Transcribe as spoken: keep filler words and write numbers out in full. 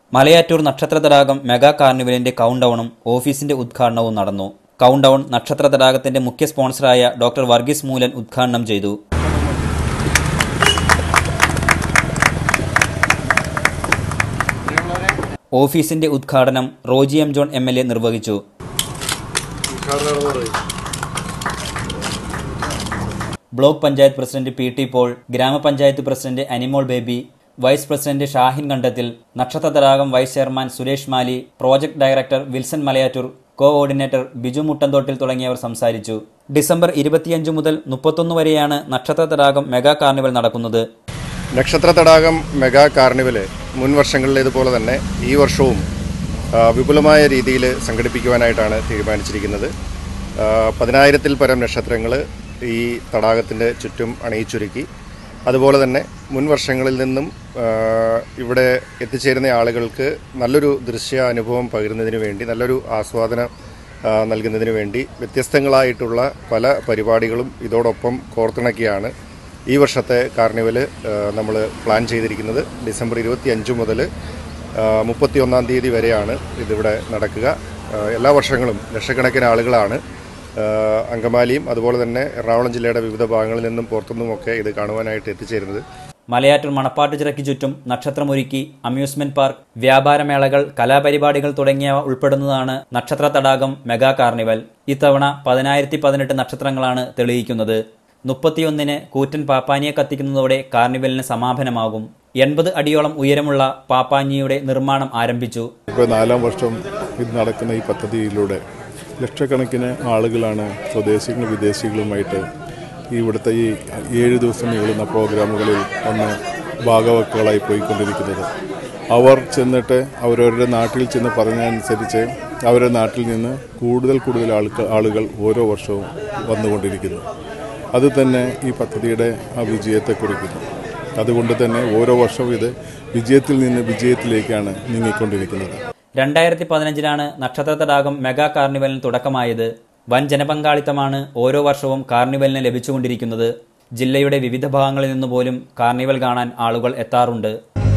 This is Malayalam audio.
മലയാറ്റൂർ നക്ഷത്ര തടാകം മെഗാ കാർണിവലിന്റെ കൗണ്ട് ഡൗണും ഓഫീസിന്റെ ഉദ്ഘാടനവും നടന്നു. കൗണ്ട് ഡൗൺ നക്ഷത്ര തടാകത്തിന്റെ മുഖ്യ സ്പോൺസറായ ഡോക്ടർ വർഗീസ് മൂലൻ ഉദ്ഘാടനം ചെയ്തു. ഓഫീസിന്റെ ഉദ്ഘാടനം Roji M John M L A നിർവഹിച്ചു. Block panchayat president P T Paul, ഗ്രാമപഞ്ചായത്ത് president Animol Baby, vice president Shahin Kandathil, നക്ഷത്ര തടാകം vice chairman Suresh Mali, project director Wilson Malayattoor, coordinator Biju Muttanthottil തുടങ്ങിയവർ സംസാരിച്ചു. ഡിസംബർ ഇരുപത്തിയഞ്ച് മുതൽ മുപ്പത്തൊന്ന് വരെയാണ് നക്ഷത്ര തടാകം മെഗാ കാർണിവൽ നടക്കുന്നത്. നക്ഷത്ര തടാകം മെഗാ കാർണിവല് മുൻ വർഷങ്ങളിലേതുപോലെ തന്നെ ഈ വർഷവും വിപുലമായ രീതിയിൽ സംഘടിപ്പിക്കുവാനായിട്ടാണ് തീരുമാനിച്ചിരിക്കുന്നത്. പതിനായിരത്തിൽ പരം നക്ഷത്രങ്ങൾ ഈ തടാകത്തിൻ്റെ ചുറ്റും അണിയിച്ചൊരുക്കി. അതുപോലെ തന്നെ മുൻ വർഷങ്ങളിൽ നിന്നും ഇവിടെ എത്തിച്ചേരുന്ന ആളുകൾക്ക് നല്ലൊരു ദൃശ്യ അനുഭവം പകരുന്നതിന് വേണ്ടി, നല്ലൊരു ആസ്വാദനം നൽകുന്നതിന് വേണ്ടി വ്യത്യസ്തങ്ങളായിട്ടുള്ള പല പരിപാടികളും ഇതോടൊപ്പം കോർത്തിണക്കിയാണ് ഈ വർഷത്തെ കാർണിവൽ നമ്മൾ പ്ലാൻ ചെയ്തിരിക്കുന്നത്. ഡിസംബർ ഇരുപത്തി അഞ്ച് മുതൽ മുപ്പത്തി ഒന്നാം തീയതി വരെയാണ് ഇതിവിടെ നടക്കുക. എല്ലാ വർഷങ്ങളും ലക്ഷക്കണക്കിന് ആളുകളാണ് അങ്കമാലിയും അതുപോലെ തന്നെ എറണാകുളം ജില്ലയുടെ വിവിധ ഭാഗങ്ങളിൽ നിന്നും പുറത്തുനിന്നുമൊക്കെ ഇത് കാണുവാനായിട്ട് എത്തിച്ചേരുന്നത്. മലയാറ്റൂർ മണപ്പാട്ടുചിറയ്ക്ക് ചുറ്റും നക്ഷത്രമൊരുക്കി അമ്യൂസ്മെന്റ് പാർക്ക്, വ്യാപാരമേളകൾ, കലാപരിപാടികൾ തുടങ്ങിയവ ഉൾപ്പെടുന്നതാണ് നക്ഷത്ര തടാകം മെഗാ കാർണിവൽ. ഇത്തവണ പതിനായിരത്തി പതിനെട്ട് നക്ഷത്രങ്ങളാണ് തെളിയിക്കുന്നത്. മുപ്പത്തിയൊന്നിന് കൂറ്റൻ പാപ്പാനിയെ കത്തിക്കുന്നതോടെ കാർണിവലിന് സമാപനമാകും. എൺപത് അടിയോളം ഉയരമുള്ള പാപ്പാനിയുടെ നിർമ്മാണം ആരംഭിച്ചു. ഇപ്പോൾ നാലാം വർഷം ഇത് നടക്കുന്ന ഈ പദ്ധതിയിലൂടെ ലക്ഷക്കണക്കിന് ആളുകളാണ് സ്വദേശികളും വിദേശികളുമായിട്ട് ഇവിടുത്തെ ഈ ഏഴ് ദിവസം നീളുന്ന പ്രോഗ്രാമുകളിൽ ഒന്ന് ഭാഗവക്കുകളായി പോയിക്കൊണ്ടിരിക്കുന്നത്. അവർ ചെന്നിട്ട് അവരവരുടെ നാട്ടിൽ ചെന്ന് പറഞ്ഞതനുസരിച്ച് അവരുടെ നാട്ടിൽ നിന്ന് കൂടുതൽ കൂടുതൽ ആൾക്ക് ആളുകൾ ഓരോ വർഷവും വന്നുകൊണ്ടിരിക്കുന്നു. അതുതന്നെ ഈ പദ്ധതിയുടെ ആ വിജയത്തെ കുറിക്കുന്നു. അതുകൊണ്ട് തന്നെ ഓരോ വർഷവും ഇത് വിജയത്തിൽ നിന്ന് വിജയത്തിലേക്കാണ് നീങ്ങിക്കൊണ്ടിരിക്കുന്നത്. രണ്ടായിരത്തി പതിനഞ്ചിലാണ് നക്ഷത്ര തടാകം മെഗാ കാർണിവലിന് തുടക്കമായത്. വൻ ജനപങ്കാളിത്തമാണ് ഓരോ വർഷവും കാർണിവലിന് ലഭിച്ചുകൊണ്ടിരിക്കുന്നത്. ജില്ലയുടെ വിവിധ ഭാഗങ്ങളിൽ നിന്നുപോലും കാർണിവൽ കാണാൻ ആളുകൾ എത്താറുണ്ട്.